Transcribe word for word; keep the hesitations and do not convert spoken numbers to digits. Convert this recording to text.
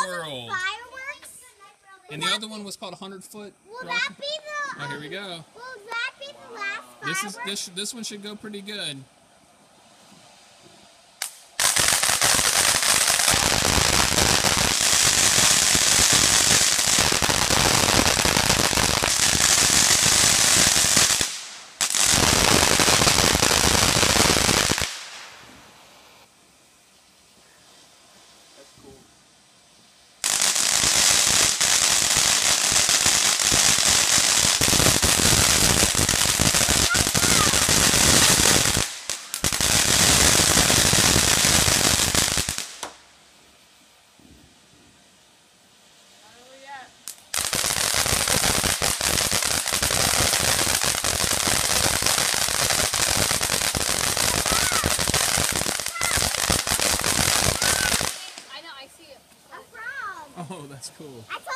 world. Fireworks? And the other one was called hundred foot. Will that be the? Oh, here we go. Will that be the last This fireworks? is this this one should go pretty good. That's cool. A frog. Oh, that's cool. I told